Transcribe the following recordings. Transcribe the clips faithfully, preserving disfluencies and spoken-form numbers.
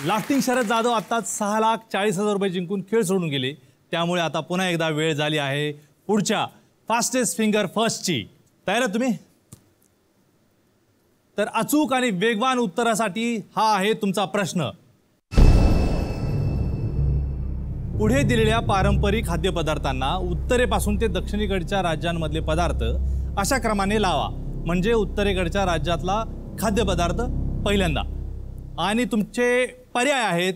लाफ्टिंग शरद जाधव आताच सहा लाख चाळीस हजार रुपये जिंकून खेळ सोडून गेले. त्यामुळे आता पुन्हा एकदा वेळ झाली आहे पुढच्या फास्टेस्ट फिंगर फर्स्टची. तयार आहे तुम्ही? तर अचूक आणि वेगवान उत्तरासाठी हा आहे तुमचा प्रश्न. पुढे दिलेल्या पारंपरिक खाद्यपदार्थांना उत्तरेपासून ते दक्षिणेकडच्या राज्यांमधले पदार्थ अशा क्रमाने लावा म्हणजे उत्तरेकडच्या राज्यातला खाद्यपदार्थ पहिल्यांदा. आणि तुमचे पर्याय आहेत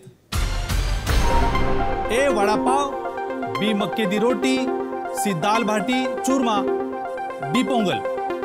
ए vada pav, B makke di roti, C dal bati churma, D Pongal.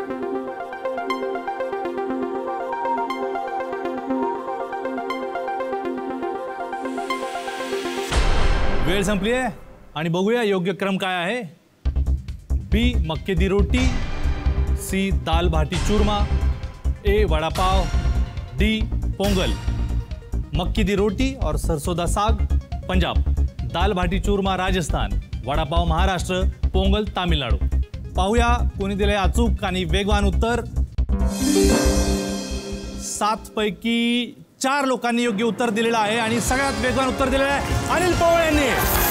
वेळ संपली आहे आणि बघूया योग्य क्रम काय आहे. B makke di roti, C dal bati churma, A vada pav, D Pongal. Makki di रोटी और सरसों दा साग पंजाब, दाल भाटी चूरमा राजस्थान, वडापाव महाराष्ट्र, पोंगल तामिळनाडू. पाहूया कोणी दिले अचूक आणि वेगवान उत्तर. सात पैकी चार लोकांनी योग्य उत्तर दिलेलं आहे आणि सगळ्यात वेगवान उत्तर दिलेलं आहे अनिल पवार यांनी.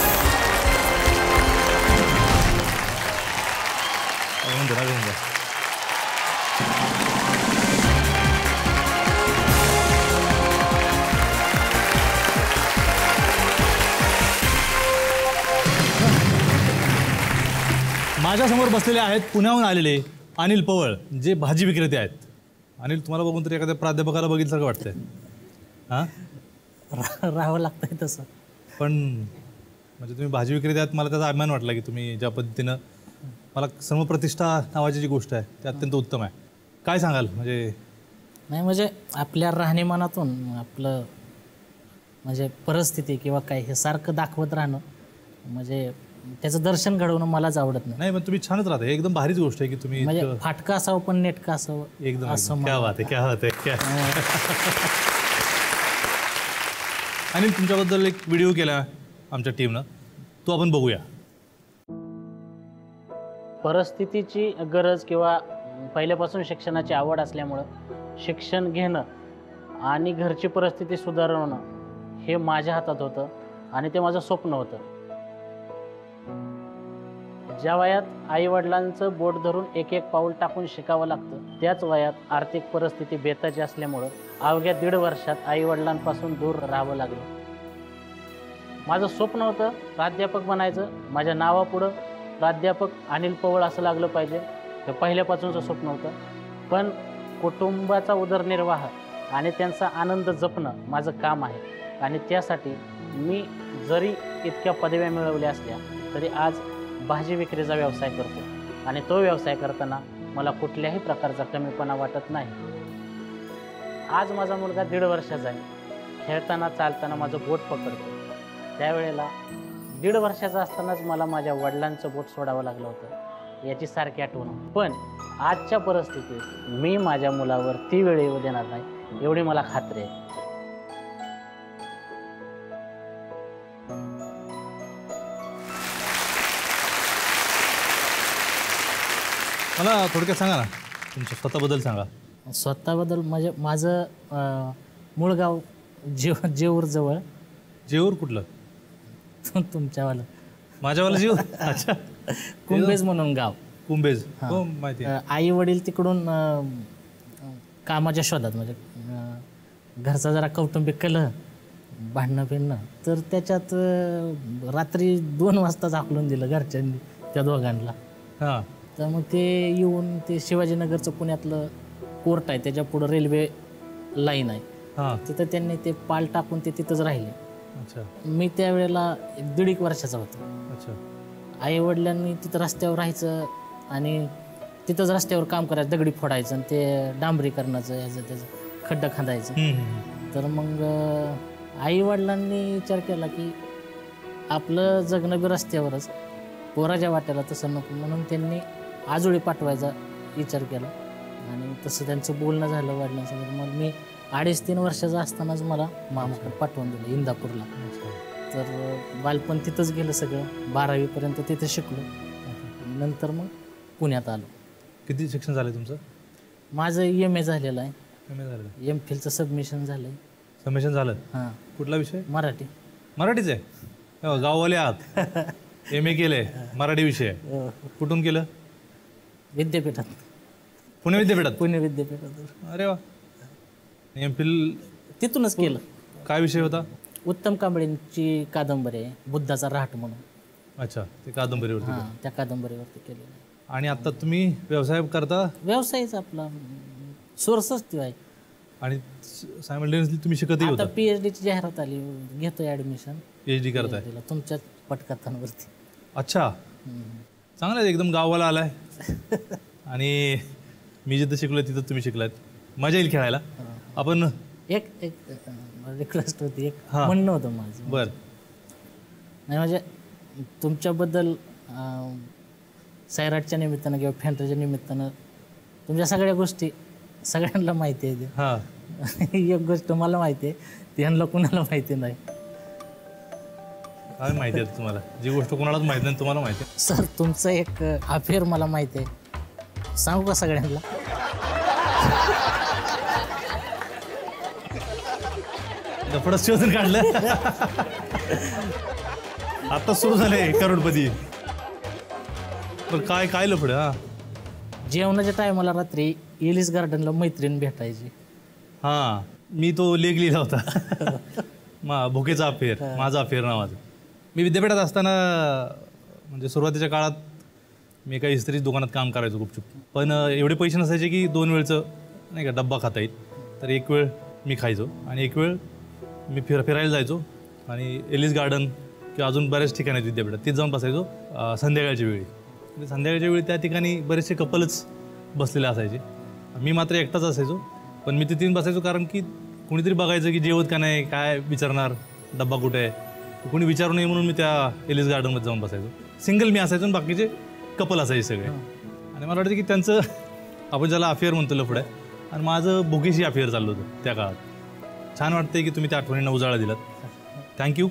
माझ्यासमोर बसलेले आहेत पुण्याहून आलेले अनिल पवळ, जे भाजी विक्रेते आहेत. अनिल, तुम्हाला बघून तरी एखाद्या प्राध्यापकाला बघितलं वाटतंय? हां, राहावं लागतंय तसं. पण म्हणजे तुम्ही भाजी विक्रेते आहात, मला त्याचा अभिमान वाटला की तुम्ही ज्या पद्धतीनं, मला समप्रतिष्ठा नावाची जी गोष्ट आहे ते अत्यंत उत्तम आहे. काय सांगाल? म्हणजे नाही, म्हणजे आपल्या राहणीमानातून आपलं म्हणजे परिस्थिती किंवा काय हे सारखं दाखवत राहणं म्हणजे त्याचं दर्शन घडवणं मलाच आवडत नाही. नाही, पण तुम्ही छानच राहता. एकदम भारीच गोष्ट आहे की तुम्ही म्हणजे फाटका असावं पण नेटका असावं. एकदम क्या बात आहे, क्या बात आहे, क्या. आणि तुमच्याबद्दल एक व्हिडिओ केला आमच्या टीमनं, तो आपण बघूया. परिस्थितीची गरज किंवा पहिल्यापासून शिक्षणाची आवड असल्यामुळं शिक्षण घेणं आणि घरची परिस्थिती सुधारवणं हे माझ्या हातात होतं आणि ते माझं स्वप्न होतं. ज्या वयात आईवडिलांचं बोट धरून एक एक पाऊल टाकून शिकावं लागतं, त्याच वयात आर्थिक परिस्थिती बेताची असल्यामुळं अवघ्या दीड वर्षात आईवडिलांपासून दूर राहावं लागलं. माझं स्वप्न होतं प्राध्यापक बनायचं. माझ्या नावापुढं प्राध्यापक अनिल पवळ असं लागलं पाहिजे, हे पहिल्यापासूनचं स्वप्न होतं. पण कुटुंबाचा उदरनिर्वाह आणि त्यांचा आनंद जपणं माझं काम आहे आणि त्यासाठी मी जरी इतक्या पदव्या मिळवल्या असल्या तरी आज भाजी विक्रीचा व्यवसाय करतो आणि तो व्यवसाय करताना मला कुठल्याही प्रकारचा कमीपणा वाटत नाही. आज माझा मुलगा दीड वर्षाचा आहे. खेळताना चालताना माझं बोट पकडतो. त्यावेळेला दीड वर्षाचा असतानाच मला माझ्या वडिलांचं बोट सोडावं लागलं होतं, याची सारखी आठवण. पण आजच्या परिस्थितीत मी माझ्या मुलावर ती वेळ येऊ देणार नाही एवढी मला खात्री आहे. मला थोडक्यात सांगा ना, तुमच्या स्वतःबद्दल सांगा. स्वतःबद्दल म्हणजे माझं मूळ गाव जेव जेऊर जवळ. जेऊर कुठलं? तुमच्यावालं? माझ्यावालं जेऊर. अच्छा. कुंभेज म्हणून गाव. कुंभेज, हो माहिती आहे. आई वडील तिकडून कामाच्या शोधात, म्हणजे घरचा जरा कौटुंबिक कलह, भांडणं फिरणं, तर त्याच्यात रात्री दोन वाजता झाकलून दिलं घरच्यांनी त्या दोघांना. हां. तर मग ते येऊन ते शिवाजीनगरचं पुण्यातलं कोर्ट आहे, त्याच्या पुढं रेल्वे लाईन आहे. हां. तिथं त्यांनी ते पाल टाकून ते तिथंच राहिले. अच्छा. मी त्यावेळेला दीड एक वर्षाचा होतो. अच्छा. आई वडिलांनी तिथं रस्त्यावर राहायचं आणि तिथंच रस्त्यावर काम करायचं, दगडी फोडायचं आणि ते डांबरीकरणाचं ह्याचं त्याचं खड्डं खांदायचं. तर मग आई वडिलांनी विचार केला की आपलं जगणं बी रस्त्यावरच, पोराच्या वाट्याला तसं नको, म्हणून त्यांनी आजोळी पाठवायचा विचार केला आणि तसं त्यांचं बोलणं झालं वडिलांसोबत. मग मी अडीच तीन वर्षाचा असतानाच मला मामाकडे पाठवून दिलं इंदापूरला. तर बालपण तिथंच गेलं सगळं. बारावीपर्यंत तिथं शिकलो. नंतर मग पुण्यात आलो. किती शिक्षण झालं तुमचं? माझं एम ए झालेलं आहे. एम ए झालं. एम फिलचं सबमिशन झालं आहे. संमेशन झालं. हां कुठला विषय? मराठी. मराठीच आहे. हो, गाववाले आहात. एम ए केले मराठी विषय. कुठून केलं? विद्यापीठात. पुणे विद्यापीठात. पुणे विद्यापीठात. अरे वा. एम फिल तिथूनच केलं. काय विषय होता? उत्तम कांबळेंची कादंबरी आहे बुद्धाचा राहट म्हणून. अच्छा, ते कादंबरीवरती. हां त्या कादंबरीवरती केलेलं आहे. आणि आता तुम्ही व्यवसाय करता? व्यवसायच आपला सोर्सच तो आहे. आणि सायमल्टेनियसली तुम्ही शिकतही आता होता? पीएचडीची जाहिरात आली, घेतोय ॲडमिशन. पीएचडी करताय? तुमच्याच पटकथांवरती. अच्छा, चांगलं आहे. एकदम गावाला आलाय. आणि मी जिथं शिकलोय तिथं तुम्ही शिकलायत. मजा येईल खेळायला. आपण एक एक रिक्वेस्ट होती, एक हां. म्हणणं होतं माझं. बर. नाही म्हणजे तुमच्याबद्दल अं, सैराटच्या निमित्तानं किंवा फॅन्टाच्या निमित्तानं तुमच्या सगळ्या गोष्टी सगळ्यांना माहिती आहे. हां, एक गोष्ट मला माहिती आहे, त्यांना कुणाला माहिती नाही. काय माहिती आहे तुम्हाला? जी गोष्ट कोणालाच माहिती नाही तुम्हाला माहिती आहे. सर तुमचं एक अफेअर मला माहिती आहे, सांगू का सगळ्यांना? लफडं शोधून काढलं. आता सुरू झाले करोडपती. पण काय काय लफडं? हा जेवणाच्या टायमाला रात्री एलिस गार्डनला मैत्रीण भेटायची. हां, मी तो लेख लिहिला होता. मा भुकेचा अफेअर, माझा अफेअर नावाचा. मी विद्यापीठात असताना म्हणजे सुरुवातीच्या काळात मी एका इस्त्री दुकानात काम करायचो गुपचूप. पण एवढे पैसे नसायचे की दोन वेळचं नाही का डब्बा खाता येईल. तर एक वेळ मी खायचो आणि एक वेळ मी फिर फिरायला जायचो आणि एलिस गार्डन किंवा अजून बऱ्याच ठिकाणी आहेत विद्यापीठात, तिथं जाऊन बसायचो संध्याकाळच्या वेळी. म्हणजे संध्याकाळच्या वेळी त्या ठिकाणी बरेचसे कपलच बसलेले असायचे. मी मात्र एकटाच असायचो. पण मी तिथे बसायचो कारण की कोणीतरी बघायचं की जेवत का नाही, काय विचारणार, डब्बा कुठे आहे, कोणी विचारू नये म्हणून मी त्या एलिस गार्डनमध्ये जाऊन बसायचो. सिंगल मी असायचो आणि बाकीचे कपल असायचे सगळे. आणि मला वाटतं की त्यांचं आपण ज्याला अफेअर म्हणतो लफडं आहे, आणि माझं भुकेशी अफेअर चाललं होतं त्या काळात. छान वाटतंय की तुम्ही त्या आठवणींना उजाळा दिलात. थँक्यू.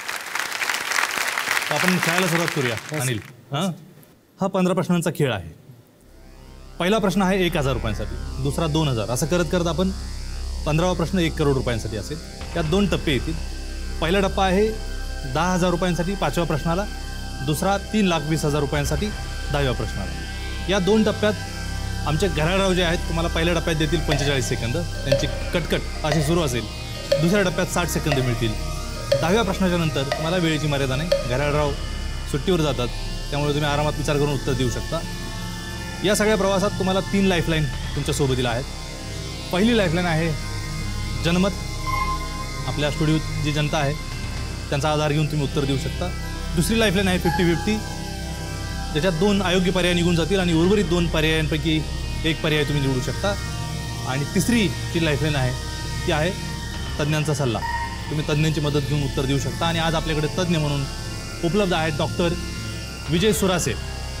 आपण खेळायला सुरुवात करूया अनिल. हां, हा पंधरा प्रश्नांचा खेळ आहे. पहिला प्रश्न आहे एक हजार रुपयांसाठी, दुसरा दोन हजार, असं करत करत आपण पंधरावा प्रश्न एक करोड रुपयांसाठी असेल. त्यात दोन टप्पे येतील. पहिला टप्पा आहे दहा हजार रुपयांसाठी पाचव्या प्रश्नाला, दुसरा तीन लाख वीस हजार रुपयांसाठी दहाव्या प्रश्नाला. या दोन टप्प्यात आमचे घराराव जे आहेत तुम्हाला पहिल्या टप्प्यात देतील पंचेचाळीस सेकंद, त्यांची कटकट अशी सुरू असेल. दुसऱ्या टप्प्यात साठ सेकंद मिळतील. दहाव्या प्रश्नाच्या नंतर तुम्हाला वेळेची मर्यादा नाही, घराराव सुट्टीवर जातात, त्यामुळे तुम्ही आरामात विचार करून उत्तर देऊ शकता. या सगळ्या प्रवासात तुम्हाला तीन लाईफलाईन तुमच्या सोबतीला आहेत. पहिली लाईफलाईन आहे जनमत. आपल्या स्टुडिओत जी जनता आहे त्यांचा आधार घेऊन तुम्ही उत्तर देऊ शकता. दुसरी लाईफलाईन आहे फिफ्टी फिफ्टी, ज्याच्यात दोन अयोग्य पर्याय निघून जातील आणि उर्वरित दोन पर्यायांपैकी एक पर्याय तुम्ही निवडू शकता. आणि तिसरी जी लाईफलाईन आहे ती आहे तज्ज्ञांचा सल्ला. तुम्ही तज्ज्ञांची मदत घेऊन उत्तर देऊ शकता. आणि आज आपल्याकडे तज्ज्ञ म्हणून उपलब्ध आहेत डॉक्टर विजय सुरासे.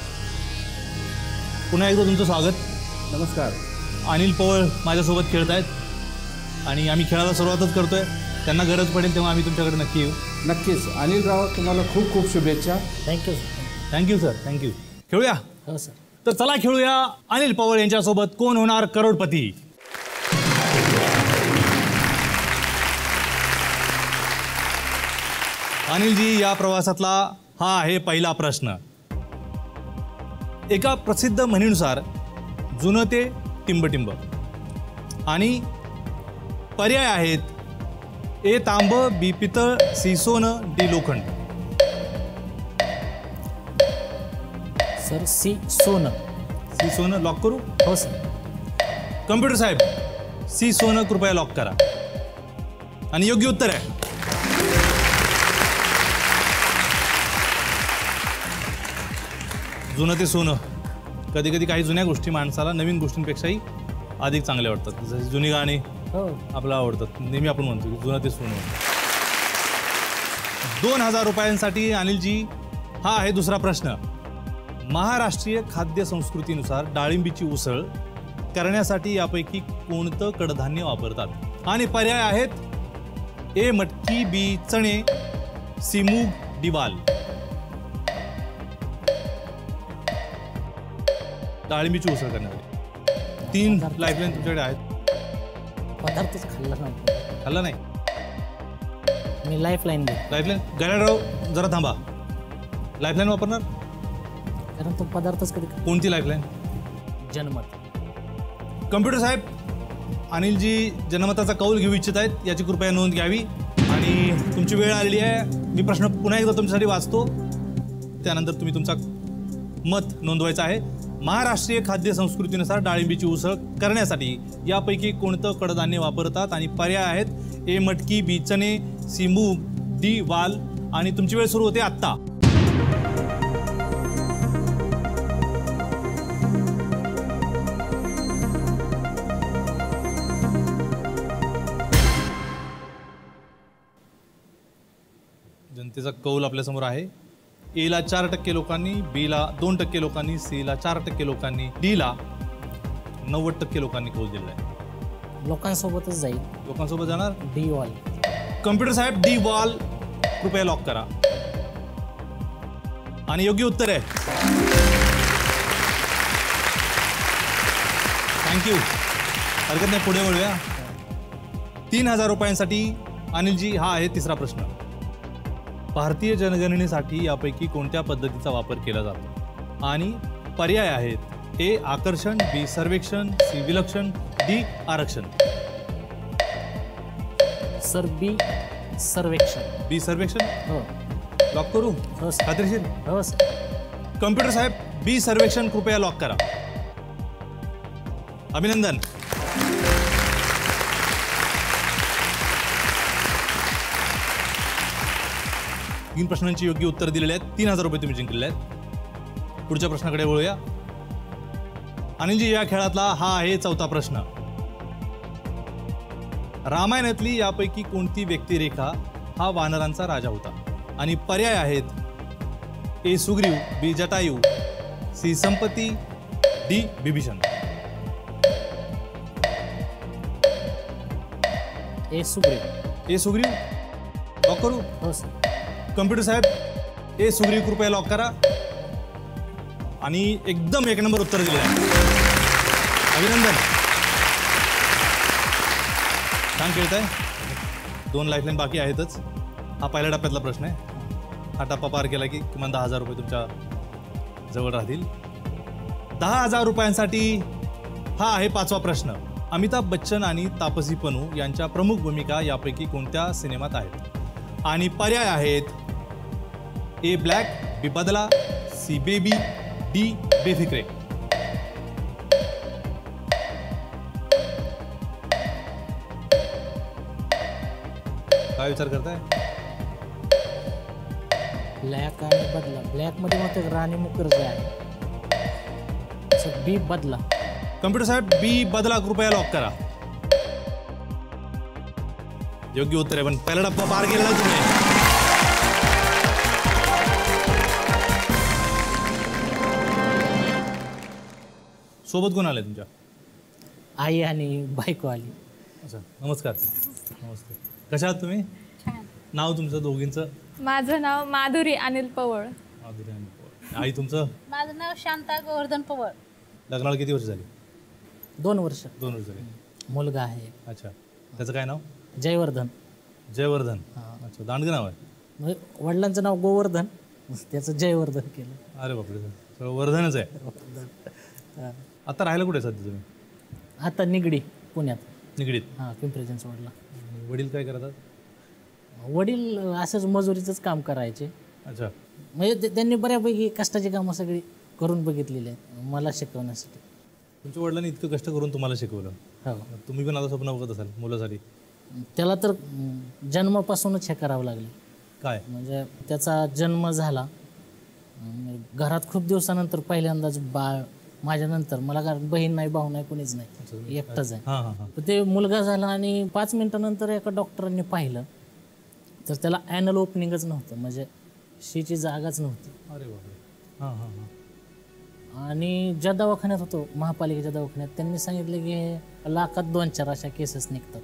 पुन्हा एकदा तुमचं स्वागत. नमस्कार. अनिल पवळ माझ्यासोबत खेळत आहेत आणि आम्ही खेळायला सुरुवातच करतो आहे. त्यांना गरज पडेल तेव्हा आम्ही तुमच्याकडे नक्की येऊ. नक्कीच. अनिल राव, तुम्हाला खूप खूप शुभेच्छा. थँक्यू. Thank you sir, thank you. खेळूया. हो सर. तर चला खेळूया अनिल पवळ यांच्यासोबत कोण होणार करोडपती. अनिलजी, या प्रवासातला हा आहे पहिला प्रश्न. एका प्रसिद्ध म्हणीनुसार जुनं ते टिंबटिंब आणि पर्याय आहेत ए तांब, बी पितळ, सी सोनं, डी लोखंड. सर सी सोनं. सी सोनं लॉक करू? हो सर. कम्प्युटर साहेब, सी सोनं कृपया लॉक करा. आणि योग्य उत्तर आहे. जुनं ते सोनं. कधी कधी काही जुन्या गोष्टी माणसाला नवीन गोष्टींपेक्षाही अधिक चांगल्या वाटतात. जशी जुनी गाणी हो आपल्याला आवडतात. नेहमी आपण म्हणतो की जुनं ते सोनं. दोन हजार रुपयांसाठी अनिलजी हा आहे दुसरा प्रश्न. महाराष्ट्रीय खाद्य संस्कृतीनुसार डाळिंबीची उसळ करण्यासाठी यापैकी कोणतं कडधान्य वापरतात? आणि पर्याय आहेत ए मटकी, बी चणे, सी मूग, डी वाल. डाळिंबीची उसळ करण्यासाठी तीन लाईफलाईन तुमच्याकडे आहेत. पदार्थच खाल्ला नव्हता. खाल्ला नाही? मी लाईफलाईन घे लाईफलाईन गणराव जरा थांबा. लाईफलाईन वापरणार? कारण तो पदार्थच कधी कोणती लाईफलाईन? जन्मत. कम्प्युटर साहेब, अनिलजी जनमताचा कौल घेऊ इच्छित आहेत, याची कृपया नोंद घ्यावी. आणि तुमची वेळ आलेली आहे. मी प्रश्न पुन्हा एकदा तुमच्यासाठी वाचतो, त्यानंतर तुम्ही तुमचा मत नोंदवायचं आहे. महाराष्ट्रीय खाद्य संस्कृतीनुसार डाळिंबीची उसळ करण्यासाठी यापैकी कोणतं कडधान्य वापरतात? आणि पर्याय आहेत ए मटकी, बी चणे, सी मूग, डी वाल. आणि तुमची वेळ सुरू होते आत्ता. जनतेचा कौल आपल्यासमोर आहे. ए ला चार टक्के लोकांनी, बी ला दोन टक्के लोकांनी, सी ला चार टक्के लोकांनी, डी ला नव्वद टक्के लोकांनी कौल दिलेला आहे. लोकांसोबतच जाईल. लोकांसोबत जाणार डी वॉल. कम्प्युटर साहेब, डी वॉल कृपया लॉक करा. आणि योग्य उत्तर आहे. थँक्यू. हरकत नाही, पुढे वळूया. तीन हजार रुपयांसाठी अनिलजी हा आहे तिसरा प्रश्न. भारतीय जनगणनेसाठी यापैकी कोणत्या पद्धतीचा वापर केला जातो? आणि पर्याय आहेत ए आकर्षण, बी सर्वेक्षण, सी विलक्षण, डी आरक्षण. सर बी सर्वेक्षण. बी सर्वेक्षण हो लॉक करू? हो सर. खात्रीशीर? हो सर. कम्प्युटर साहेब, बी सर्वेक्षण कृपया लॉक करा. अभिनंदन. तीन प्रश्नांची योग्य उत्तर दिलेली आहेत. तीन हजार रुपये तुम्ही जिंकलेले आहेत. पुढच्या प्रश्नाकडे वळूया. अनिलजी, या खेळातला हा आहे चौथा प्रश्न. रामायणातली यापैकी कोणती व्यक्तिरेखा हा वानरांचा राजा होता? आणि पर्याय आहेत A Sugriva, B Jatayu, C Sampati, D Vibhishana. A Sugriva. A Sugriva lock करू? हो सर. कम्प्युटर साहेब, ए सुग्रीव कृपया लॉक करा. आणि एकदम एक नंबर उत्तर दिले आहे. अभिनंदन. छान खेळत आहे. दोन लाईफलाईन बाकी आहेतच. हा पहिल्या टप्प्यातला प्रश्न आहे. हा टप्पा पार केला की किमान दहा हजार रुपये तुमच्या जवळ राहतील. दहा हजार रुपयांसाठी हा आहे पाचवा प्रश्न. अमिताभ बच्चन आणि तापसी पन्नू यांच्या प्रमुख भूमिका यापैकी कोणत्या सिनेमात आहेत? आणि पर्याय आहेत ए ब्लॅक, बी बदला, सी बेबी, डी बेफिक्रे. काय विचार करताय? ब्लॅक आणि बदला. ब्लॅक मध्ये मग राणी मुखर्जी आहे. सर बी बदला. कम्प्युटर साहेब, बी बदला कृपया लॉक करा. योग्य उत्तर आहे. पण पहिला टप्पा पार केला तुम्ही. सोबत कोण आले तुमच्या? आई आणि बायको आली. अच्छा, नमस्कार. नमस्ते. कशा आहात तुम्ही? छान. नाव तुमचं दोघींचं? माझं नाव माधुरी अनिल पवळ. माधुरी आणि पवार. आई तुमचं? माझं नाव शांता गोवर्धन पवळ. लग्नाला किती वर्ष झाली? दोन वर्ष. दोन वर्ष झाली. मुलगा आहे अच्छा, त्याचं काय नाव? जयवर्धन. जयवर्धन. हा. अच्छा, दांडगं नाव आहे. म्हणजे वडिलांचं नाव गोवर्धन, त्याचं जयवर्धन केलं. अरे बापरे, सगळं वर्धनच आहे. हा. आता राहायला कुठे सध्या तुम्ही? आता निगडी पुण्यात. निगडीत. हां, पिंपरी चिंचवडला. वडील काय करतात? वडील असंच मजुरीचंच काम करायचे. अच्छा. म्हणजे ते- त्यांनी बऱ्यापैकी कष्टाची कामं सगळी करून बघितलेली आहेत मला शिकवण्यासाठी. तुमच्या वडिलांनी इतकं कष्ट करून तुम्हाला शिकवलं. हो. तुम्ही पण आता स्वप्न बघत असाल मुलासाठी. त्याला तर अं, जन्मापासूनच हे करावं लागले. काय? म्हणजे त्याचा जन्म झाला अं, घरात खूप दिवसानंतर पहिल्यांदाच बाळ माझ्यानंतर. मला कारण बहीण नाही, भाऊ नाही, कोणीच नाही, एकटाच आहे. हां हां हां. तर ते मुलगा झाला आणि पाच मिनिटानंतर एका डॉक्टरांनी पाहिलं तर त्याला ॲनल ओपनिंगच नव्हतं, म्हणजे शीची जागाच नव्हती. अरे बापरे. हां हां हां. आणि ज्या दवाखान्यात होतो, महापालिकेच्या दवाखान्यात, त्यांनी सांगितलं की हे लाखात दोन चार अशा केसेस निघतात.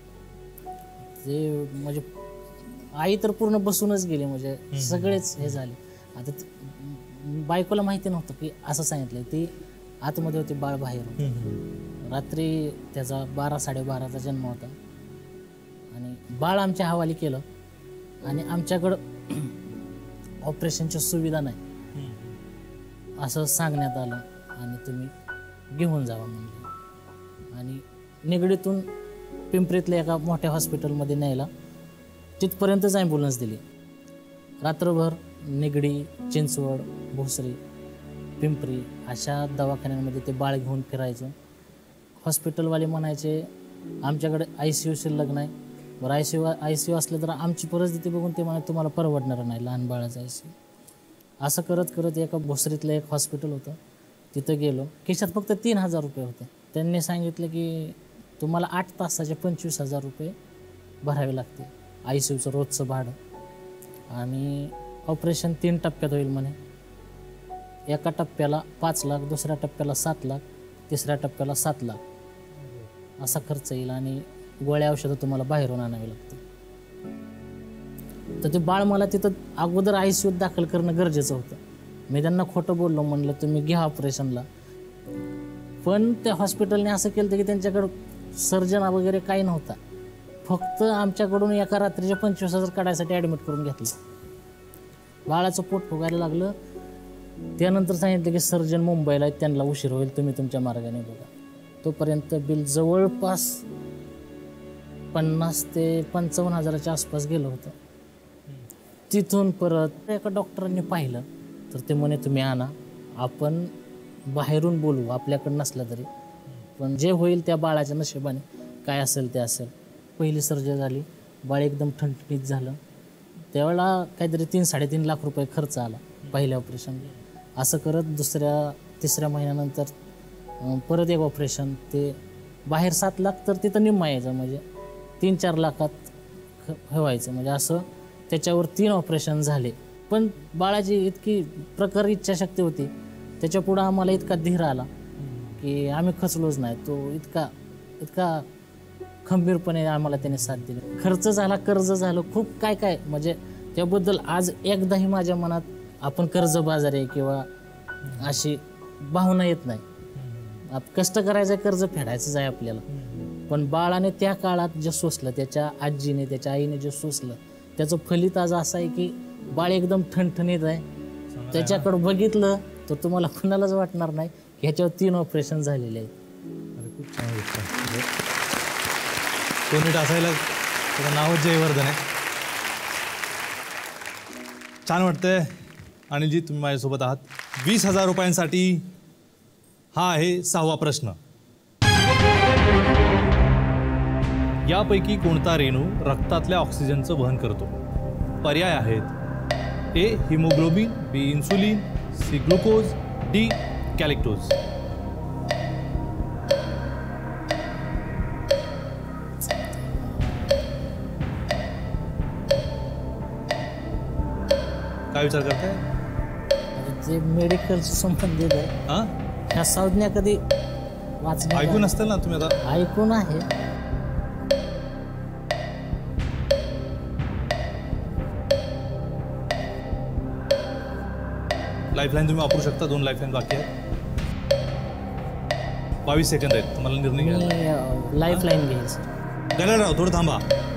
ते म्हणजे आई तर पूर्ण बसूनच गेली, म्हणजे सगळेच हे झाले. आता ती- बायकोला माहिती नव्हतं की असं सांगितलं. ती आतमध्ये होती, बाळ बाहेर होतं. रात्री त्याचा बारा साडेबाराचा जन्म होता आणि बाळ आमच्या हवाली केलं आणि आमच्याकडं ऑपरेशनच्या सुविधा नाही असं सांगण्यात आलं आणि तुम्ही घेऊन जावा म्हणलं. आणि निगडीतून पिंपरीतल्या एका मोठ्या हॉस्पिटलमध्ये न्यायला तिथपर्यंतच ॲम्ब्युलन्स दिली. रात्रभर निगडी, चिंचवड, भोसरी, पिंपरी अशा दवाखान्यांमध्ये ते बाळ घेऊन फिरायचं. हॉस्पिटलवाले म्हणायचे आमच्याकडे आय सी यू शिल्लक नाही. बरं I C U I C U असलं तर आमची परिस्थिती बघून ते म्हणाले तुम्हाला परवडणार नाही लहान बाळाचं आय सी यू. असं करत करत एका भोसरीतलं एक हॉस्पिटल होतं तिथं गेलो. खिशात फक्त तीन हजार रुपये होते. त्यांनी सांगितलं की तुम्हाला आठ तासाचे पंचवीस हजार रुपये भरावे लागतील आय सी यूचं रोजचं भाडं. आणि ऑपरेशन तीन टप्प्यात होईल म्हणे. एका टप्प्याला पाच लाख, दुसऱ्या टप्प्याला सात लाख, तिसऱ्या टप्प्याला सात लाख असा खर्च येईल आणि गोळ्या औषधं तुम्हाला बाहेरून आणावी लागतील. तर ते बाळ मला तिथं अगोदर आय सी यूत दाखल करणं गरजेचं होतं. मी त्यांना खोटं बोललो, म्हणलं तुम्ही घ्या ऑपरेशनला. पण त्या हॉस्पिटलने असं केलं की त्यांच्याकडं सर्जन वगैरे काही नव्हता. फक्त आमच्याकडून एका रात्रीचे पंचवीस हजार काढायसाठी ॲडमिट करून घेतलं. बाळाचं पोट फुगायला लागलं. त्यानंतर सांगितलं की सर्जन मुंबईला आहेत, त्यांना उशीर होईल, तुम्ही तुमच्या मार्गाने बघा. तोपर्यंत बिल जवळपास पन्नास ते पंचावन्न हजाराच्या आसपास गेलं होतं. तिथून परत एका डॉक्टरांनी पाहिलं तर ते म्हणे तुम्ही आणा, आपण बाहेरून बोलू, आपल्याकडं नसलं तरी, पण जे होईल त्या बाळाच्या नशिबाने काय असेल ते असेल. पहिली सर्जरी झाली, बाळ एकदम ठणठणीत झालं. त्यावेळेला काहीतरी तीन साडेतीन लाख रुपये खर्च आला पहिल्या ऑपरेशनला. असं करत दुसऱ्या तिसऱ्या महिन्यानंतर परत एक ऑपरेशन, ते बाहेर सात लाख तर तिथं निम्मा यायचं, म्हणजे तीन चार लाखात व्हायचं. म्हणजे असं त्याच्यावर तीन ऑपरेशन झाले. पण बाळाची इतकी प्रखर इच्छाशक्ती होती, त्याच्या पुढं आम्हाला इतका धीर आला की आम्ही खचलोच नाही. तो इतका इतका खंबीरपणे आम्हाला त्याने साथ दिली. खर्च झाला, कर्ज झालं, खूप काय काय, म्हणजे त्याबद्दल आज एकदाही माझ्या मनात आपण कर्जबाजारी आहे किंवा अशी भावना येत नाही. आप कष्ट करायचं आहे, कर्ज फेडायचंच आहे आपल्याला. पण बाळाने त्या काळात जे सोसलं, त्याच्या आजीने त्याच्या आईने जे सोसलं, त्याचं फलित आज असं आहे की बाळ एकदम ठणठणीत आहे. त्याच्याकडं बघितलं तर तुम्हाला कुणालाच वाटणार नाही की ह्याच्यावर तीन ऑपरेशन झालेले आहेत. खूप छान गोष्ट. दोन मिनिट असायला त्याचं नावच जयवर्धन आहे. छान वाटतंय. अनिलजी तुम्ही माझ्यासोबत आहात. वीस हजार रुपयांसाठी हा आहे सहावा प्रश्न. यापैकी कोणता रेणू रक्तातल्या ऑक्सिजनचं वहन करतो? पर्याय आहेत A haemoglobin, B insulin, C glucose, D galactose. काय विचार करताय? जे मेडिकल संबंधित आहे हां, ह्या संज्ञा कधी वाचल्या ऐकून असतील ना तुम्ही आता? ऐकून आहे. लाईफलाईन तुम्ही वापरू शकता. दोन लाईफलाईन बाकी आहेत. बावीस सेकंद आहेत तुम्हाला निर्णय घ्यायला. मी लाईफ लाईन घेईल सर. गणराव थोडं थांबा.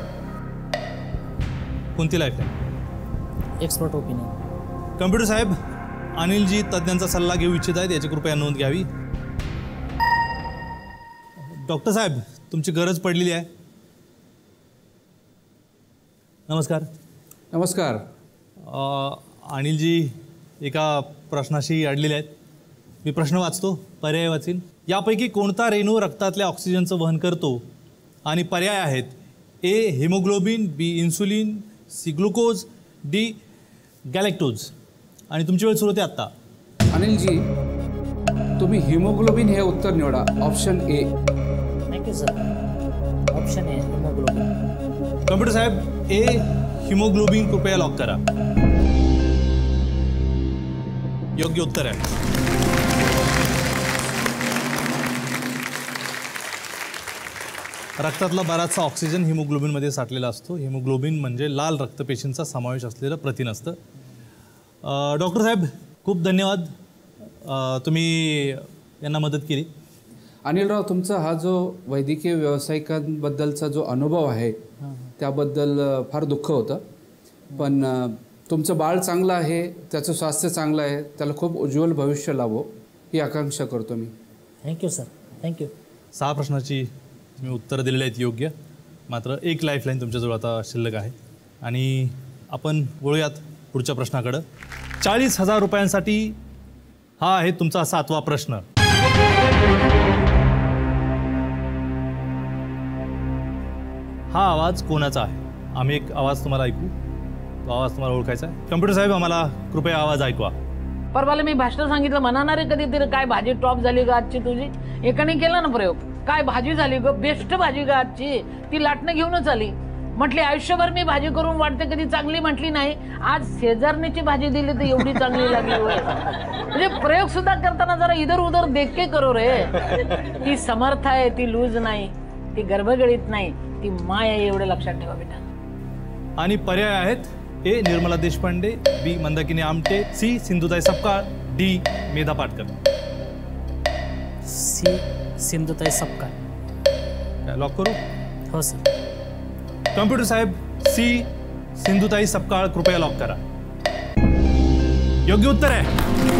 कोणती लाईफलाईन? Expert opinion. कम्प्युटर साहेब, अनिलजी तज्ज्ञांचा सल्ला घेऊ इच्छित आहेत, याची कृपया नोंद घ्यावी. डॉक्टर साहेब, तुमची गरज पडलेली आहे. नमस्कार. नमस्कार. अ, अनिलजी एका प्रश्नाशी अडलेले आहेत. मी प्रश्न वाचतो, पर्याय वाचीन. यापैकी कोणता रेणू रक्तातल्या ऑक्सिजनचं वहन करतो? आणि पर्याय आहेत A haemoglobin, B insulin, C glucose, D galactose. आणि तुमची वेळ सुरू होते आत्ता. अनिलजी, तुम्ही हिमोग्लोबिन हे उत्तर निवडा, option A. Thank you sir. Option A haemoglobin. Computer साहेब, ए हिमोग्लोबिन कृपया लॉक करा. योग्य उत्तर आहे. रक्तातला बराचसा ऑक्सिजन हिमोग्लोबिनमध्ये साठलेला असतो. हिमोग्लोबिन म्हणजे लाल रक्तपेशींचा समावेश असलेलं प्रथिन असतं. डॉक्टर साहेब, खूप धन्यवाद, तुम्ही यांना मदत केली. अनिलराव, तुमचा हा जो वैद्यकीय व्यावसायिकांबद्दलचा जो अनुभव आहे त्याबद्दल फार दुःख होतं. पण अ, तुमचं बाळ चांगलं आहे, त्याचं स्वास्थ्य चांगलं आहे, त्याला खूप उज्ज्वल भविष्य लाभो ही आकांक्षा करतो मी. Thank you sir, thank you. सहा प्रश्नाची तुम्ही उत्तरं दिलेली आहेत योग्य. मात्र एक लाईफलाईन तुमच्याजवळ आता शिल्लक आहे आणि आपण वळूयात पुढच्या प्रश्नाकडं. चाळीस हजार रुपयांसाठी हा आहे तुमचा सातवा प्रश्न. हा आवाज कोणाचा आहे? आम्ही एक आवाज तुम्हाला ऐकू, तो आवाज तुम्हाला ओळखायचा आहे. कम्प्युटर साहेब आम्हाला कृपया आवाज ऐकवा. परवाला मी भाषण सांगितलं म्हणणार आहे कधी तरी काय भाजी टॉप झाली का आजची तुझी. एकाने केला ना प्रयोग, काय भाजी झाली ग, बेस्ट भाजी का आजची. ती लाटणं घेऊनच आली. म्हटली आयुष्यभर मी भाजी करून वाटते कधी चांगली म्हटली नाही, आज शेजारणीची भाजी दिली तर एवढी चांगली लागली होय. म्हणजे प्रयोग सुद्धा करताना जरा इधर उधर देख के करो रे. ती समर्थ आहे, ती लूज नाही, ती गर्भगळीत नाही, ती माय आहे, एवढं लक्षात ठेवा बेटा. आणि पर्याय आहेत A Nirmala Deshpande, B Mandakini Amte, C Sindhutai Sapkal, D Medha Patkar. C Sindhutai Sapkal. काय लॉक करू? हो सर. कम्प्युटर साहेब सी सिंधुताई सपकाळ कृपया लॉक करा. योग्य उत्तर आहे.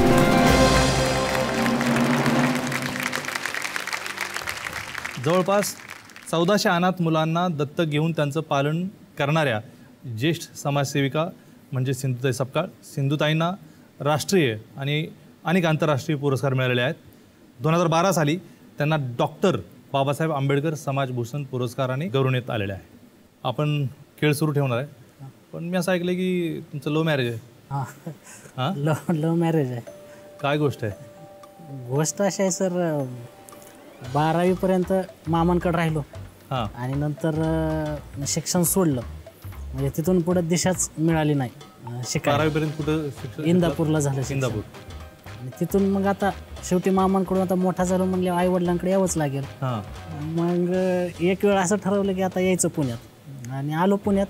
जवळपास चौदाशे अनाथ मुलांना दत्तक घेऊन त्यांचं पालन करणाऱ्या ज्येष्ठ समाजसेविका म्हणजे सिंधुताई सपकाळ. सिंधुताईंना राष्ट्रीय आणि अनेक आंतरराष्ट्रीय पुरस्कार मिळालेले आहेत. दोन हजार बारा साली त्यांना डॉक्टर बाबासाहेब आंबेडकर समाजभूषण पुरस्काराने गौरवण्यात आलेले आहे. आपण खेळ सुरू ठेवणार आहे, पण मी असं ऐकलं की तुमचं लव्ह मॅरेज आहे. हां हां, लव लव्ह मॅरेज आहे. काय गोष्ट आहे? गोष्ट अशी आहे सर, बारावीपर्यंत मामांकडे राहिलो हां आणि नंतर अ, शिक्षण सोडलं. म्हणजे तिथून पुढे दिशाच मिळाली नाही अ, शिकायला. बारावीपर्यंत कुठं शिक्षण? इंदापूरला झालं शिक्षण. इंदापूर. आणि तिथून मग आता शेवटी मामांकडून आता मोठा झालो म्हणले आई वडिलांकडे यावंच लागेल. हां मग अ, एक वेळ असं ठरवलं की आता यायचं पुण्यात आणि आलो पुण्यात.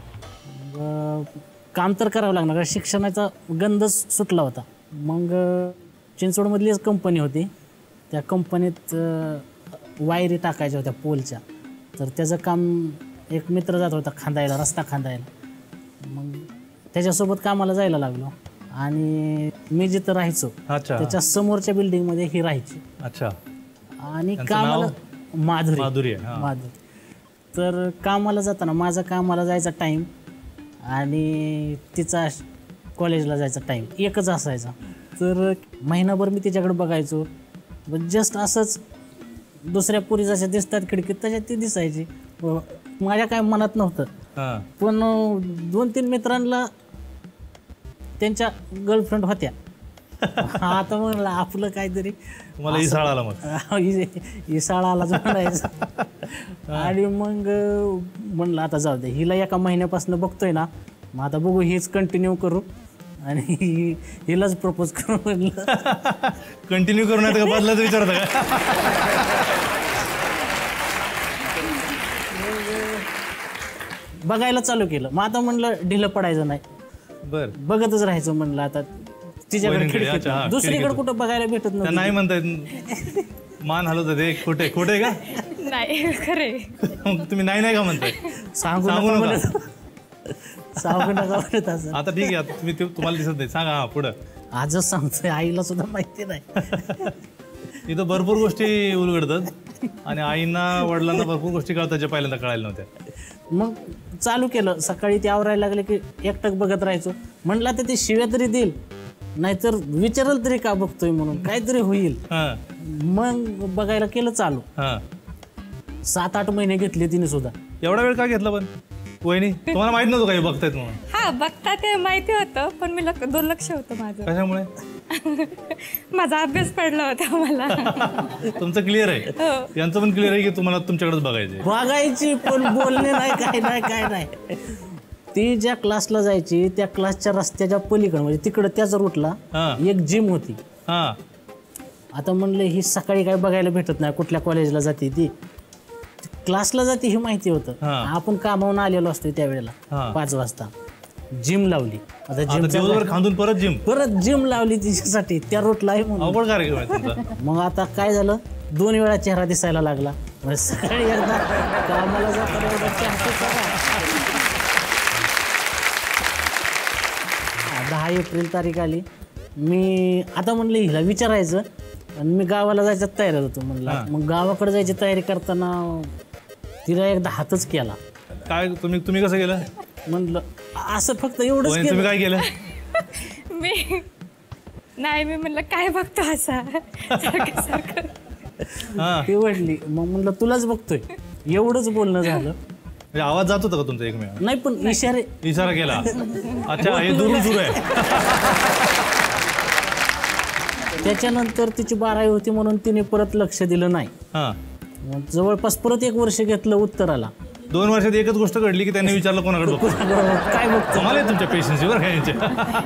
मग, अ, काम तर करावं लागणार कारण शिक्षणाचा गंधच सुटला होता. मग अ, चिंचवडमधलीच कंपनी होती, त्या कंपनीत अ, वायरी टाकायच्या होत्या पोलच्या. तर त्याचं काम एक मित्र जात होता खांदायला, रस्ता खांदायला. मग त्याच्यासोबत कामाला जायला लागलो आणि मी जिथं राहायचो अच्छा त्याच्या समोरच्या बिल्डिंगमध्ये ही राहायची. अच्छा. आणि त्यांचं कामाला माधुरी माधुरी आहे. हां. माधुरी. तर कामाला जाताना माझा कामाला जायचा टाईम आणि तिचा कॉलेजला जायचा टाईम एकच असायचा. तर महिनाभर मी तिच्याकडे बघायचो, जस्ट असंच दुसऱ्या पुरी जशा दिसतात खिडकीत तशा ती दिसायची. माझ्या काय मनात नव्हतं, हां पण दोन तीन मित्रांना त्यांच्या गर्लफ्रेंड होत्या. आता म्हणलं आपलं काहीतरी तुम्हाला इसाळ आला मग? इसाळा आला म्हणायचं. आणि मग म्हणलं आता जाऊ दे, हिला एका महिन्यापासून बघतोय ना, मग आता बघू हीच कंटिन्यू करू आणि हिलाच प्रपोज करू म्हणलं. कंटिन्यू करून का बदलाच विचारता का? बघायला चालू केलं. मग आता म्हणलं ढिलं पडायचं नाही, बर बघतच राहायचं म्हणलं. आता तिच्याकडे वहिनीकडे, खिडकीत अच्छा, हां, दुसरीकडे खिडकीत. कुठं बघायला भेटत त्या नव्हतं. नाही म्हणतायत, मान हलवत होते. खोटे खोटे का? नाही खरे. मग तुम्ही नाही नाही का म्हणताय? सांगू सांगू नका नका. म्हणत. सांगू नका म्हणत असं. आता ठीक आहे, आता तुम्ही ते- तुम्हाला दिसत नाही, सांगा. हा पुढं. आजच सांगतोय, आईला सुद्धा माहिती नाही. इथं भरपूर गोष्टी उलगडतात आणि आईंना वडिलांना भरपूर गोष्टी कळतात ज्या पहिल्यांदा कळायला नव्हत्या. मग चालू केलं. सकाळी ते आवरायला लागले की एकटक बघत राहायचो. म्हटलं तर ते शिव्या तरी देईल, नाहीतर विचारल तरी का बघतोय म्हणून, काहीतरी होईल. हां मग बघायला केलं चालू. हां. सात आठ महिने घेतले तिने सुद्धा. एवढा वेळ का घेतला पण वहिनी? तुम्हाला माहित नव्हतं काही बघतायत म्हणून? हा बघता ते माहिती होतं, पण मी लक- दुर्लक्ष होतं माझं. कशामुळे? माझा अभ्यास पडला होता मला. तुमचं क्लिअर आहे, हो. यांचं पण क्लिअर आहे की तुम्हाला तुमच्याकडेच बघायचं. बघायची पण बोलणे नाही, काय नाही काय नाही. ती ज्या क्लासला जायची त्या क्लासच्या रस्त्याच्या पलीकडे म्हणजे तिकडं त्याच रूटला हां एक जिम होती. हां आता म्हणलं ही सकाळी काय बघायला भेटत नाही, कुठल्या कॉलेजला जाते ती, क्लासला जाते हे माहिती होतं. हां. आपण कामावून आलेलो असतो त्यावेळेला हां. पाच वाजता. जिम लावली. आता आता जिम दिवसभर खांदून परत जिम. परत जिम लावली तिच्यासाठी, त्या रूटला आहे म्हणून. अवघड कार्यक्रम आहे तुमचा. मग आता काय झालं, दोन वेळा चेहरा दिसायला लागला. मग सकाळी एकदा कामाला जाताना एकदा चहा पिताना. दहा एप्रिल तारीख आली. मी आता म्हणलं हिला विचारायचं आणि मी गावाला जायच्या तयारीत होतो म्हणलं. मग गावाकडे जायची तयारी करताना तिला एकदा हातच केला. काय तुम्ही तुम्ही कसं केलं म्हणलं असं फक्त एवढंच वहिनी, तुम्ही काय केलं? मी नाही मी म्हणलं काय बघतो असा सारखं सारखं हा ती वडली. मग म्हणलं तुलाच बघतोय. एवढंच बोलणं झालं. म्हणजे आवाज जात होता का तुमचा एकमेकांना? नाही पण इशारे इशारा केला. अच्छा हे दुरून सुरू आहे. त्याच्यानंतर तिची बारावी होती म्हणून तिने परत लक्ष दिलं नाही. हा मग जवळपास परत एक वर्ष घेतलं उत्तराला. दोन वर्षात एकच गोष्ट घडली की त्यांनी विचारलं कोणाकडे बघतो. काय बघतो कमाल आहे तुमच्या पेशन्सीवर काय यांच्या.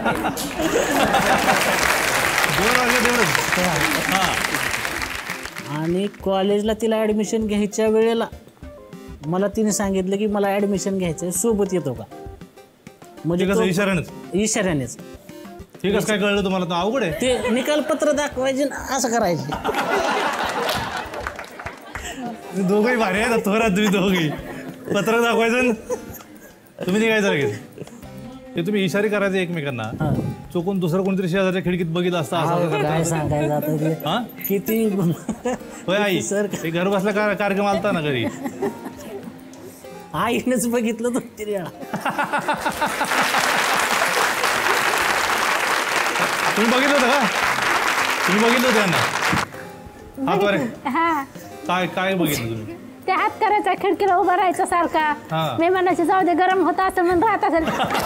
दोन वर्षात एवढंच. हा आणि कॉलेजला तिला ॲडमिशन घ्यायच्या वेळेला मला तिने सांगितलं की मला ॲडमिशन घ्यायचं आहे, सोबत येतो का? म्हणजे कसं तो- इशाऱ्यानंच? इशाऱ्यानेच. ठीक आहे काय कळलं तुम्हाला? तर अवघड आहे. ते निकालपत्र दाखवायचे ना असं करायचे. तुम्ही दोघंही भारी आहे ना, थोरात तुम्ही दोघंही. पत्र दाखवायचं न तुम्ही निघायचं लगेच. ते तुम्ही इशारे करायचे एकमेकांना. चुकून दुसरं कोणतरी शेजारच्या खिडकीत बघितलं असतं असं अहो, असं काय करता. सांगायचं आता ते. हा किती होय आई सर ते घर बसल्या कार- कार्यक्रम आलता ना घरी. आईनेच बघितलं दोन तीन वेळा. तुम्ही बघितलं होतं का? तुम्ही बघितलं होतं त्यांना हात वर हा काय काय बघितलं तुम्ही? ते हात करायचा खिडकीला उभा राहायचा हा. सारखा. मी म्हणायचे जाऊ दे गरम होता असं म्हणून राहत असेल.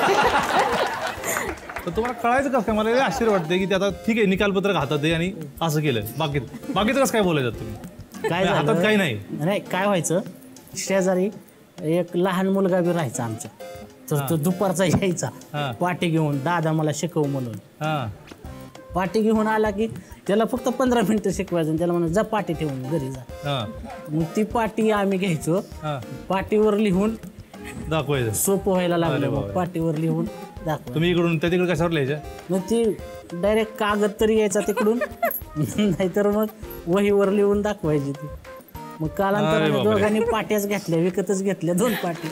तर तुम्हाला कळायचं कसं काय? मला लय आश्चर्य वाटतंय की ते आता ठीक आहे निकालपत्रक हातात आहे आणि असं केलं. बाकी बाकीचं कसं काय बोलायचं तुम्ही? काय हातात झालं? काही नाही. नाही काय व्हायचं शेजारी एक लहान मुलगा बी राहायचा आमच्या. तर तो दुपारचा हा. यायचा पाटी घेऊन, दादा मला शिकव म्हणून. हा पाटी घेऊन आला की त्याला फक्त पंधरा मिनिटं शिकवायचं आणि त्याला म्हणून जा पाटी ठेवून घरी जा. हा मग ती पाटी आम्ही घ्यायचो. हा पाटीवर लिहून दाखवायचं. सोपं व्हायला लागलं. अरे मग बापरे. पाटीवर लिहून दाखव. तुम्ही इकडून त्या तिकडे कशावर लिहायच्या? मग ती डायरेक्ट कागद तरी यायचा तिकडून. नाहीतर मग वहीवर लिहून दाखवायची ती. मग अरे कालांतराने बापरे. दोघांनी पाट्याच घेतल्या, विकतच घेतल्या दोन पाटी.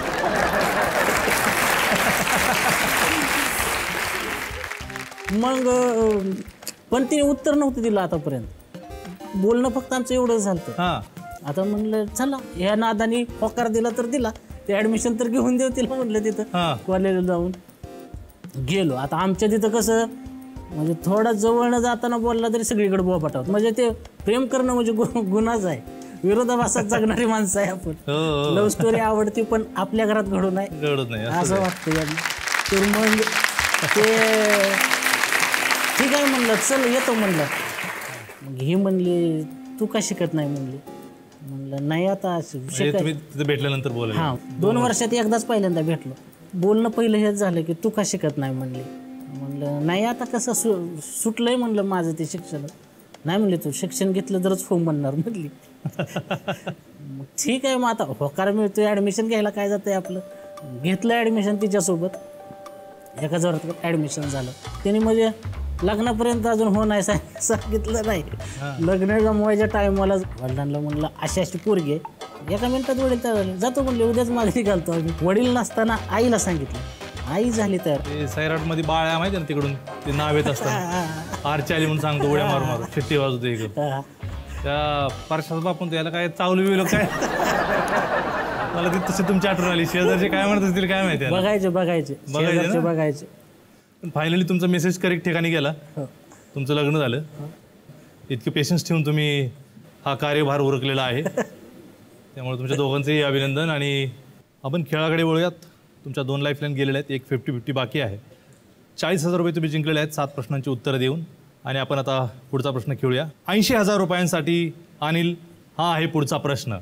मग अं, पण तिने उत्तर नव्हतं दिलं आतापर्यंत. बोलणं फक्त आमचं एवढंच झालं. हा आता म्हणलं चला ह्या नादानी होकार दिला तर दिला, ते ॲडमिशन तर घेऊन देऊ तिला म्हणलं तिथं हा कॉलेजला जाऊन. गेलो. आता आमच्या तिथं कसं म्हणजे थोडा जवळनं जाताना बोलला तरी सगळीकडे बोबाटावत. म्हणजे ते प्रेम करणं म्हणजे गु गुन्हाच आहे. विरोधाभासात जगणारी माणसं आहे आपण. हो, हो. लव्ह स्टोरी आवडती पण आपल्या घरात घडू नये कळत नाही असं असं वाटतं यांना. तर मग ते ठीक आहे म्हणलं चल येतो म्हणलं. मग ही म्हणली तू का शिकत नाही म्हणली. म्हणलं नाही आता म्हणजे शिकाय. तुम्ही तिथे भेटल्यानंतर बोलायला. हां दोन वर्षात एकदाच पहिल्यांदा भेटलो. बोलणं पहिलं हेच झालं की तू का शिकत नाही म्हणली. म्हणलं नाही आता कसं सु सुटलंय म्हणलं माझं ते शिक्षण. नाही म्हणले तू शिक्षण घेतलं तरच हो म्हणणार म्हणली. मग ठीक आहे मग आता होकार मिळतोय ॲडमिशन घ्यायला काय जातं आहे आपलं. घेतलं ॲडमिशन तिच्यासोबत. एका जोरात ॲडमिशन झालं. त्याने म्हणजे लग्नापर्यंत अजून हो नाही सांगितलं नाही. लग्न जमवायच्या टायमाला वडिलांना म्हणलं अशी अशी पोरगी आहे. एका मिनिटात वडील तयार झाले. जातो म्हणले उद्याच मागणी घालतो आम्ही. वडील नसताना आईला सांगितलं. आई झाली तयार. ते सैराट मध्ये बाळ आहे माहिती ना तिकडून ते नाव येत असतात. आरची आली म्हणून सांगतो उड्या मारू मारू शिट्टी वाजवते इकडं. हा. त्या परशात बापून त्याला काय चावलं बिवलं काय मला ती तशी तुमची आठवण आली. शेजारचे काय म्हणत असतील काय माहिती आहे. बघायचे बघायचे बघायचे ना? शेजारचे बघायचे. फायनली तुमचा मेसेज करेक्ट ठिकाणी गेला. हो. तुमचं लग्न झालं. इतके पेशन्स ठेवून तुम्ही हा कार्यभार उरकलेला आहे. त्यामुळे तुमच्या दोघांचंही अभिनंदन. आणि आपण खेळाकडे वळूयात. तुमच्या दोन लाईफलाईन गेलेल्या आहेत. एक फिफ्टी फिफ्टी बाकी आहे. चाळीस हजार रुपये तुम्ही जिंकलेले आहेत सात प्रश्नांची उत्तरं देऊन. आणि आपण आता पुढचा प्रश्न खेळूया. ऐंशी हजार रुपयांसाठी अनिल हा आहे पुढचा प्रश्न.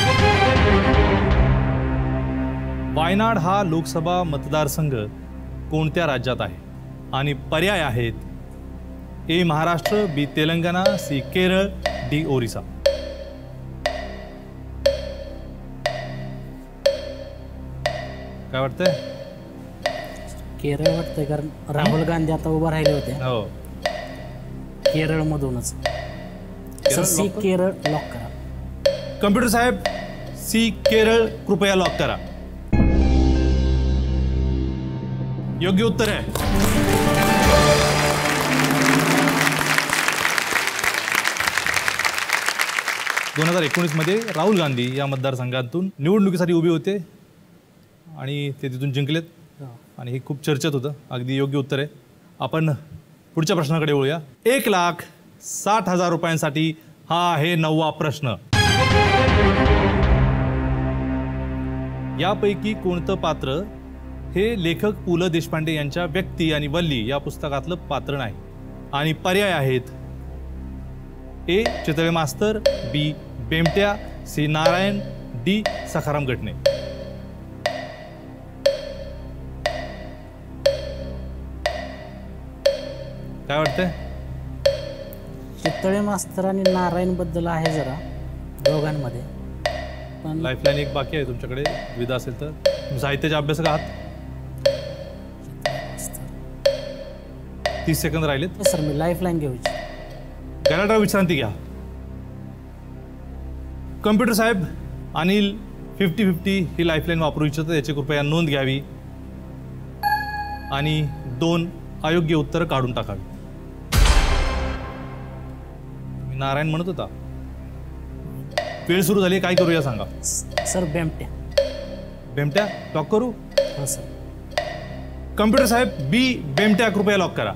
वायनाड हा लोकसभा मतदारसंघ कोणत्या राज्यात आहे? आणि पर्याय आहेत A Maharashtra, B Telangana, C Kerala, D Orissa. काय वाटतंय? केरळ वाटतंय कारण राहुल गांधी आता उभा राहिले होते हो केरळमधूनच. सर सी केरळ लॉक करा. कम्प्युटर साहेब सी केरळ कृपया लॉक करा. योग्य उत्तर आहे. दोन हजार एकोणीसमध्ये राहुल गांधी या मतदारसंघातून निवडणुकीसाठी उभे होते आणि ते तिथून जिंकलेत आणि हे खूप चर्चेत होतं. अगदी योग्य उत्तर आहे. आपण पुढच्या प्रश्नाकडे वळूया. एक लाख साठ हजार रुपयांसाठी हा आहे नववा प्रश्न. यापैकी कोणतं पात्र हे लेखक पु ल देशपांडे यांच्या व्यक्ती आणि वल्ली या पुस्तकातलं पात्र नाही? आणि पर्याय आहेत A Chitale Master, B Bemtya, C Narayan, D Sakharam Gatne. काय वाटतंय? चितळे मास्तर आणि नारायण बद्दल आहे जरा दोघांमध्ये, पण लाईफलाईन एक बाकी आहे तुमच्याकडे, विधा असेल तर. तुम्ही साहित्याचे अभ्यासक आहात. तीस सेकंद राहिलेत. सर मी लाईफलाईन घेऊ इच्छितो. गॅलाड्रा विश्रांती घ्या. कम्प्युटर साहेब, अनिल फिफ्टी फिफ्टी ही लाईफलाईन वापरू इच्छितो, याची कृपया नोंद घ्यावी आणि दोन अयोग्य उत्तर काढून टाकावी. मी नारायण म्हणत होता. वेळ सुरू झाली, काय करूया सांगा. सर बेमट्या. बेमट्या लॉक करू? हो सर. कम्प्युटर साहेब, बी बेमट्या कृपया लॉक करा.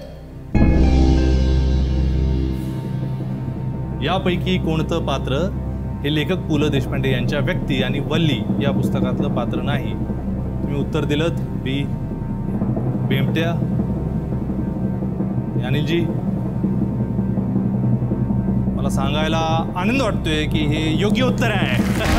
यापैकी कोणतं पात्र हे लेखक पु ल देशपांडे यांच्या व्यक्ती आणि वल्ली या पुस्तकातलं पात्र नाही? तुम्ही उत्तर दिलत बी बेमट्या. अनिलजी, मला सांगायला आनंद वाटतोय की हे योग्य उत्तर आहे.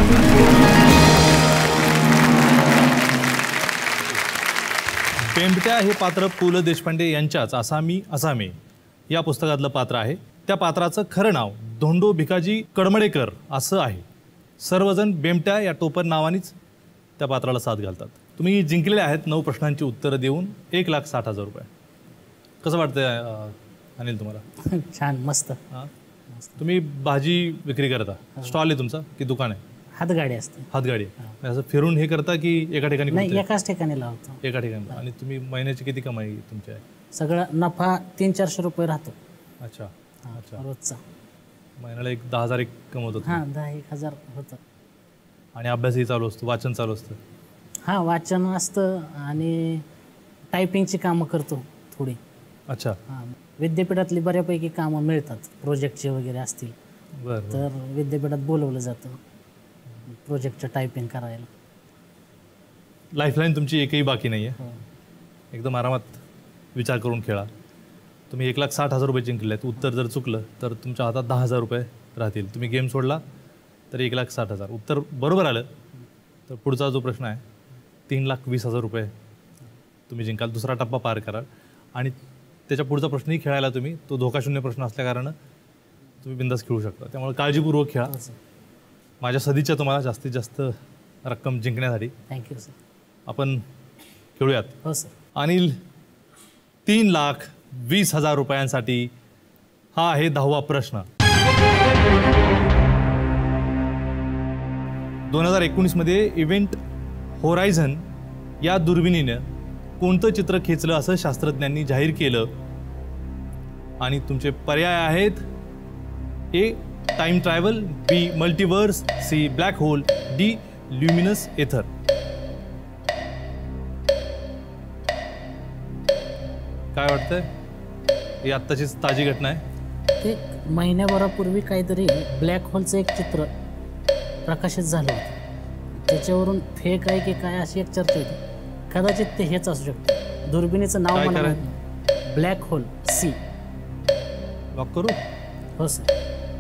बेमट्या हे पात्र पु ल देशपांडे यांच्याच असामी असामे या पुस्तकातलं पात्र आहे. त्या पात्राचं खरं नाव धोंडो भिकाजी कडमडेकर असं आहे. सर्वजण बेमट्या या टोपण नावानेच त्या पात्राला साथ घालतात. तुम्ही जिंकलेले आहेत नऊ प्रश्नांची उत्तरं देऊन एक लाख साठ हजार रुपये. कसं वाटतंय अनिल तुम्हाला? छान, मस्त. हां, तुम्ही भाजी विक्री करता, स्टॉल आहे तुमचा की दुकान आहे? हातगाडी असते. हातगाडी. असं फिरून हे करता की एका ठिकाणी? नाही, एकाच ठिकाणी लावतो. एका ठिकाणी. आणि तुम्ही महिन्याची किती कमाई तुमची आहे? सगळं नफा तीन चारशे रुपये राहतो. अच्छा अच्छा. रोजचा महिन्याला एक दहा हजार एक कमवतो. हां, दहा एक हजार होतं. आणि अभ्यासही चालू असतो, वाचन चालू असतं? हां, वाचन असतं आणि टायपिंगची कामं करतो थोडी. अच्छा. हां, विद्यापीठातली बऱ्यापैकी कामं मिळतात, प्रोजेक्टचे वगैरे असतील बरं. तर विद्यापीठात बोलवलं जातं प्रोजेक्टचं टायपिंग करायला. लाईफलाईन तुमची एकही बाकी नाही आहे. एकदम आरामात विचार करून खेळा. तुम्ही एक लाख साठ हजार रुपये जिंकले आहेत. उत्तर जर चुकलं तर तुमच्या हातात दहा हजार रुपये राहतील. तुम्ही गेम सोडला तर एक लाख साठ हजार. उत्तर बरोबर आलं तर पुढचा जो प्रश्न आहे तीन लाख वीस हजार रुपये तुम्ही जिंकाल. दुसरा टप्पा पार कराल आणि त्याच्या पुढचा प्रश्नही खेळायला तुम्ही, तो धोकाशून्य प्रश्न असल्याकारणानं तुम्ही बिंदास खेळू शकता. त्यामुळे काळजीपूर्वक खेळा. माझ्या सदिच्छा तुम्हाला जास्तीत जास्त रक्कम जिंकण्यासाठी. Thank you sir. आपण खेळूयात. हो सर. अनिल, तीन लाख वीस हजार रुपयांसाठी हा आहे दहावा प्रश्न. दोन हजार एकोणीसमध्ये इव्हेंट होरायझन या दुर्बिणीनं कोणतं चित्र खेचलं असं शास्त्रज्ञांनी जाहीर केलं? आणि तुमचे पर्याय आहेत A time travel, B multiverse, C black hole, D luminous aether. काय वाटतंय? ही आत्ताचीच ताजी घटना आहे. एक महिन्याभरापूर्वी काहीतरी ब्लॅक होलचं एक चित्र प्रकाशित झालं होतं. त्याच्यावरून फेक आहे की काय अशी एक चर्चा होती. कदाचित ते हेच असू शकते. दुर्बिणीचं नाव मला माहित नाही. Black hole, C. लॉक करू? हो सर.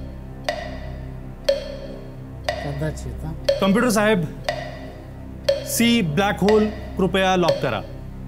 कदाचित. कम्प्युटर साहेब, सी ब्लॅक होल कृपया लॉक करा.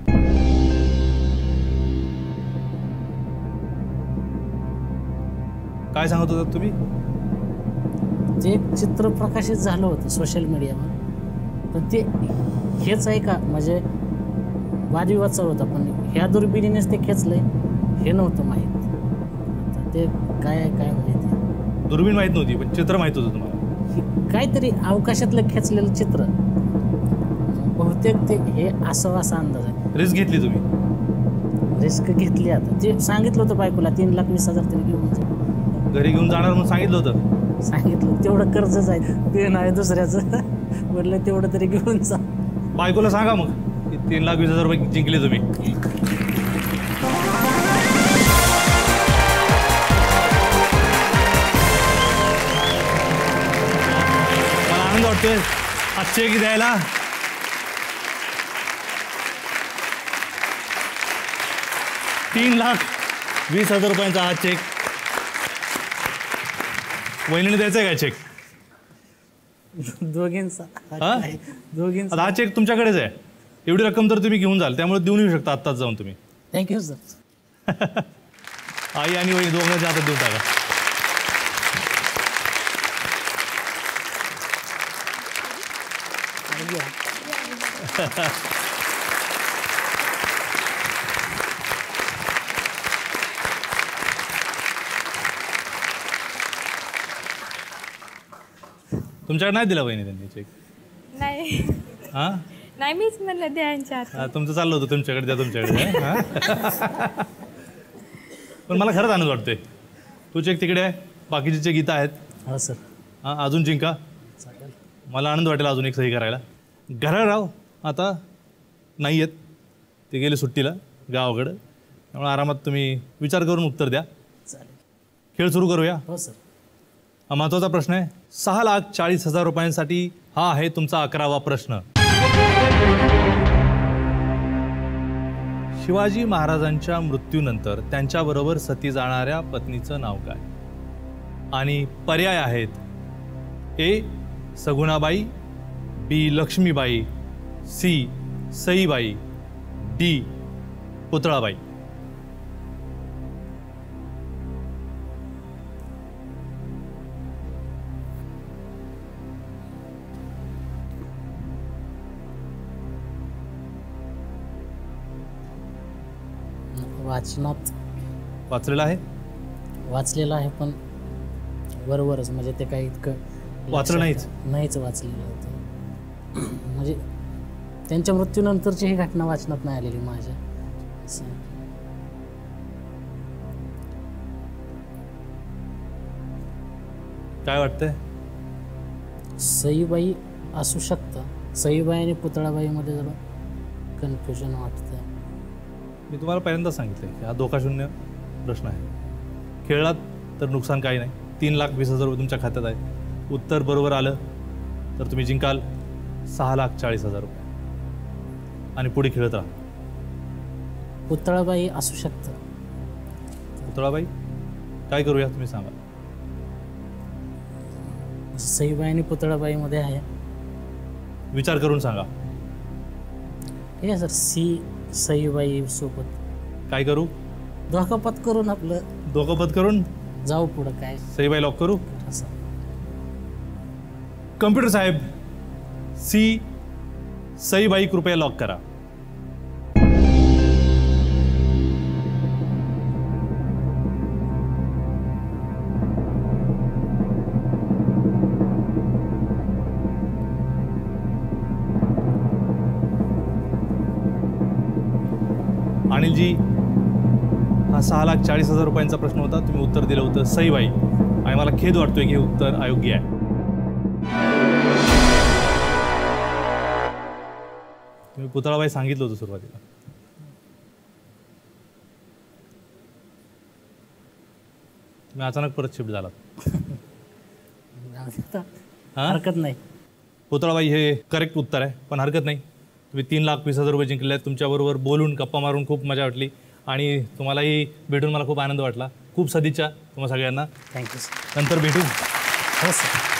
काय सांगत होतात तुम्ही? ते एक चित्र प्रकाशित झालं होतं सोशल मीडियावर, पण ते हेच आहे का म्हणजे वादविवाद चालू होता. पण ह्या दुर्बिणीनेच ते खेचलंय हे नव्हतं माहीत. आता ते काय आहे काय माहिती. दुर्बीण माहीत नव्हती पण चित्र माहीत होतं तुम्हाला? काहीतरी अवकाशातलं खेचलेलं चित्र बहुतेक ते हे असं असा अंदाज आहे. रिस्क घेतली तुम्ही? रिस्क घेतली. आता ते सांगितलं होतं बायकोला तीन लाख वीस हजार तरी घेऊन जा. घरी घेऊन जाणार म्हणून सांगितलं होतं? सांगितलं तेवढं कर्जच आहे, ते नाही दुसऱ्याचं. म्हटलं तेवढं तरी घेऊन जा. बायकोला सांगा मग की तीन लाख वीस हजार रुपये जिंकले तुम्ही. मला आनंद वाटतोय हा चेक द्यायला. तीन लाख वीस हजार रुपयांचा हा चेक. वहिनीने द्यायचा आहे काय चेक? दोघींचा हा? दोघींचा. आता हा चेक तुमच्याकडेच आहे. एवढी रक्कम तर तुम्ही घेऊन जाल, त्यामुळे देऊन येऊ शकता आत्ताच जाऊन तुम्ही. Thank you sir. आई आणि वहिनी दोघांच्या हातात देऊन टाका. तुमच्याकडे नाही दिला वहिनी त्यांनी चेक? नाही हा नाही मीच म्हणलं द्यांच्या हातात. हा, तुमचं चाललं होतं तुमच्याकडे द्या तुमच्याकडे द्या. हा? पण मला खरंच आनंद वाटतोय. तू चेक तिकडे आहे, बाकीचे चेक इथं आहेत. हो सर. हां अजून जिंका. मला आनंद वाटेल अजून एक सही करायला. घराराव आता नाही आहेत, ते गेले सुट्टीला गावाकडं, त्यामुळे आरामात तुम्ही विचार करून उत्तर द्या. चालेल. खेळ सुरू करूया. हो सर. हा महत्त्वाचा प्रश्न आहे. सहा लाख चाळीस हजार रुपयांसाठी हा आहे तुमचा अकरावा प्रश्न. शिवाजी महाराजांच्या मृत्यूनंतर त्यांच्याबरोबर सती जाणाऱ्या पत्नीचं नाव काय? आणि पर्याय आहेत A Sagunabai, B Lakshmibai, C Saibai, D Putalabai. वाचनात वाचलेलं आहे? वाचलेलं आहे पण वरवरच, म्हणजे ते काही इतकं वाचलं नाहीच? नाहीच वाचलेलं होतं. म्हणजे त्यांच्या मृत्यूनंतरची ही घटना वाचनात नाही आलेली माझ्या. असं. काय वाटतंय? सईबाई असू शकतं. सईबाई आणि पुतळाबाईमध्ये जरा कन्फ्युजन वाटतं. मी तुम्हाला पहिल्यांदाच सांगितलं की हा धोकाशून्य प्रश्न आहे. खेळलात तर नुकसान काही नाही. तीन लाख वीस हजार रुपये तुमच्या खात्यात आहे. उत्तर बरोबर आलं तर तुम्ही जिंकाल सहा लाख चाळीस हजार रुपये आणि पुढे खेळत राहा. पुतळाबाई असू शकतं. पुतळाबाई काय करूया तुम्ही सांगा. सईबाई आणि पुतळाबाईमध्ये आहे. विचार करून सांगा. हे सर सी सईबाई सोबत काय करू? धोकापत करून आपलं धोकापत करून जाऊ पुढं. काय सईबाई लॉक करू? असं. कम्प्युटर साहेब सी सईबाई कृपया लॉक करा. अनिलजी हा सहा लाख चाळीस हजार रुपयांचा प्रश्न होता. तुम्ही उत्तर दिलं होतं सईबाई आणि मला खेद वाटतोय की हे उत्तर अयोग्य आहे. तुम्ही पुतळाबाई सांगितलं होतं सुरुवातीला. तुम्ही अचानक परत शिफ्ट झालात. हा? हरकत नाही. पुतळाबाई हे करेक्ट उत्तर आहे, पण हरकत नाही. तुम्ही तीन लाख वीस हजार रुपये जिंकले आहेत. तुमच्याबरोबर बोलून गप्पा मारून खूप मजा वाटली आणि तुम्हालाही भेटून मला खूप आनंद वाटला. खूप सदिच्छा तुम्हा सगळ्यांना. Thank you sir. नंतर भेटू. हो सर.